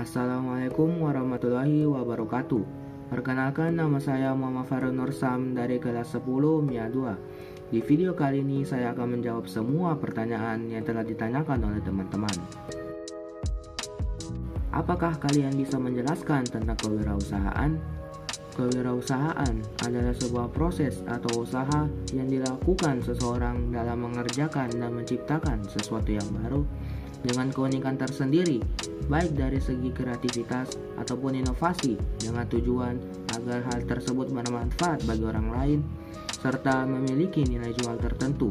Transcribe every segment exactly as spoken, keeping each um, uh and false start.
Assalamualaikum warahmatullahi wabarakatuh. Perkenalkan, nama saya Muhammad Farul Nursam dari kelas sepuluh M I A dua. Di video kali ini saya akan menjawab semua pertanyaan yang telah ditanyakan oleh teman-teman. Apakah kalian bisa menjelaskan tentang kewirausahaan? Kewirausahaan adalah sebuah proses atau usaha yang dilakukan seseorang dalam mengerjakan dan menciptakan sesuatu yang baru dengan keunikan tersendiri, baik dari segi kreativitas ataupun inovasi, dengan tujuan agar hal tersebut bermanfaat bagi orang lain serta memiliki nilai jual tertentu.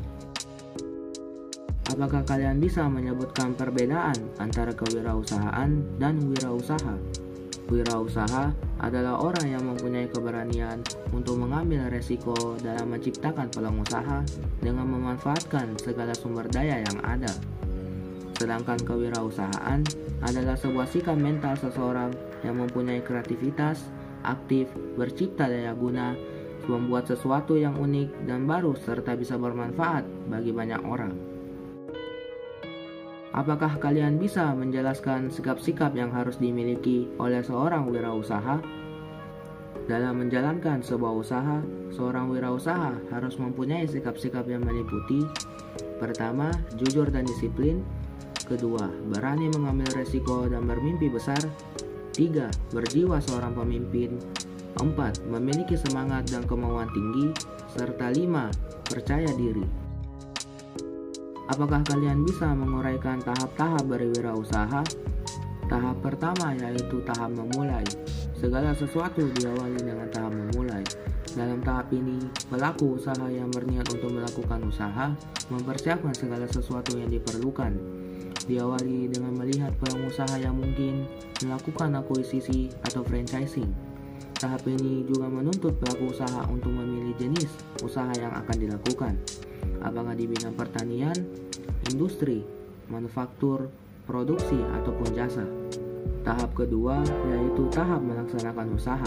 Apakah kalian bisa menyebutkan perbedaan antara kewirausahaan dan wirausaha? Wirausaha adalah orang yang mempunyai keberanian untuk mengambil resiko dalam menciptakan peluang usaha dengan memanfaatkan segala sumber daya yang ada. Sedangkan kewirausahaan adalah sebuah sikap mental seseorang yang mempunyai kreativitas, aktif, bercipta daya guna, membuat sesuatu yang unik dan baru serta bisa bermanfaat bagi banyak orang. Apakah kalian bisa menjelaskan sikap-sikap yang harus dimiliki oleh seorang wirausaha? Dalam menjalankan sebuah usaha, seorang wirausaha harus mempunyai sikap-sikap yang meliputi: pertama, jujur dan disiplin; kedua, berani mengambil resiko dan bermimpi besar; tiga, berjiwa seorang pemimpin; empat, memiliki semangat dan kemauan tinggi; serta lima, percaya diri. Apakah kalian bisa menguraikan tahap-tahap berwirausaha? Tahap pertama yaitu tahap memulai. Segala sesuatu diawali dengan tahap memulai. Dalam tahap ini, pelaku usaha yang berniat untuk melakukan usaha mempersiapkan segala sesuatu yang diperlukan. Diawali dengan melihat peluang usaha yang mungkin, melakukan akuisisi atau franchising. Tahap ini juga menuntut pelaku usaha untuk memilih jenis usaha yang akan dilakukan, apakah di bidang pertanian, industri, manufaktur, produksi, ataupun jasa. Tahap kedua yaitu tahap melaksanakan usaha.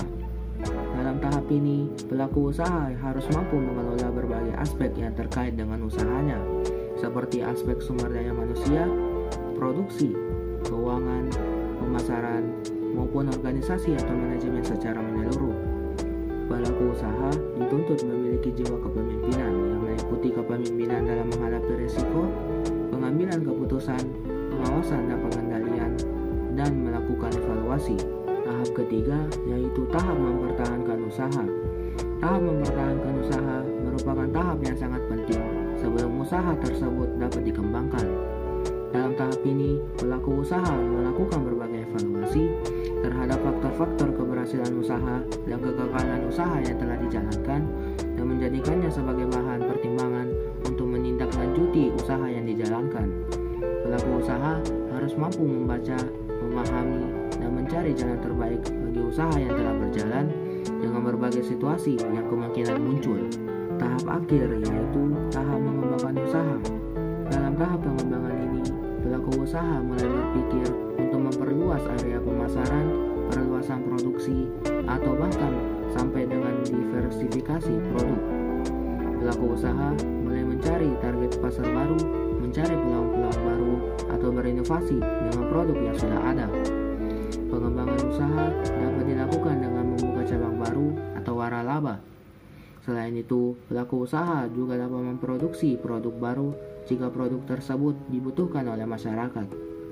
Dalam tahap ini, pelaku usaha harus mampu mengelola berbagai aspek yang terkait dengan usahanya, seperti aspek sumber daya manusia, produksi, keuangan, pemasaran, maupun organisasi atau manajemen secara menyeluruh. Pelaku usaha dituntut memiliki jiwa kepemimpinan yang meliputi kepemimpinan dalam menghadapi risiko, pengambilan keputusan, pengawasan dan pengendalian, dan melakukan evaluasi. Tahap ketiga yaitu tahap mempertahankan usaha. Tahap mempertahankan usaha merupakan tahap yang sangat penting sebelum usaha tersebut dapat dikembangkan. Dalam tahap ini, pelaku usaha melakukan berbagai evaluasi terhadap faktor-faktor keberhasilan usaha dan kegagalan usaha yang telah dijalankan dan menjadikannya sebagai bahan pertimbangan untuk menindaklanjuti usaha yang dijalankan. Pelaku usaha harus mampu membaca, memahami, dan mencari jalan terbaik bagi usaha yang telah berjalan dengan berbagai situasi yang kemungkinan muncul. Tahap akhir yaitu tahap mengembangkan usaha. Dalam tahap pengembangan ini, pelaku usaha mulai berpikir untuk memperluas area pemasaran, perluasan produksi, atau bahkan sampai dengan diversifikasi produk. Pelaku usaha mulai mencari target pasar baru, mencari peluang-peluang baru, atau berinovasi dengan produk yang sudah ada. Pengembangan usaha dapat dilakukan dengan membuka cabang baru atau waralaba. Selain itu, pelaku usaha juga dapat memproduksi produk baru jika produk tersebut dibutuhkan oleh masyarakat.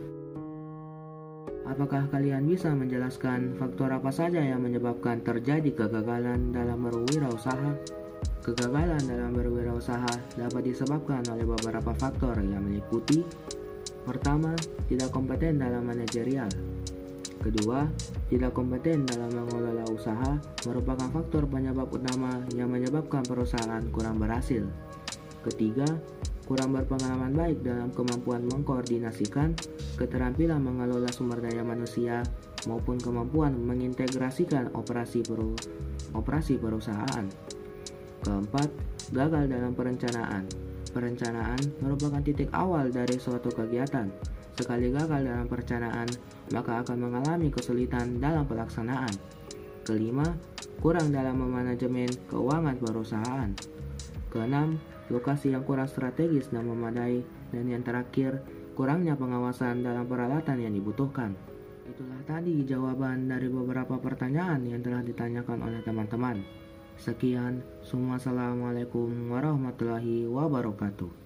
Apakah kalian bisa menjelaskan faktor apa saja yang menyebabkan terjadi kegagalan dalam berwirausaha? Kegagalan dalam berwirausaha dapat disebabkan oleh beberapa faktor yang meliputi: pertama, tidak kompeten dalam manajerial. Kedua, tidak kompeten dalam mengelola usaha merupakan faktor penyebab utama yang menyebabkan perusahaan kurang berhasil. Ketiga, kurang berpengalaman baik dalam kemampuan mengkoordinasikan, keterampilan mengelola sumber daya manusia, maupun kemampuan mengintegrasikan operasi, peru, operasi perusahaan. Keempat, gagal dalam perencanaan. Perencanaan merupakan titik awal dari suatu kegiatan. Sekali gagal dalam perencanaan, maka akan mengalami kesulitan dalam pelaksanaan. Kelima, kurang dalam memanajemen keuangan perusahaan. Keenam, lokasi yang kurang strategis dan memadai. Dan yang terakhir, kurangnya pengawasan dalam peralatan yang dibutuhkan. Itulah tadi jawaban dari beberapa pertanyaan yang telah ditanyakan oleh teman-teman. Sekian, Assalamualaikum warahmatullahi wabarakatuh.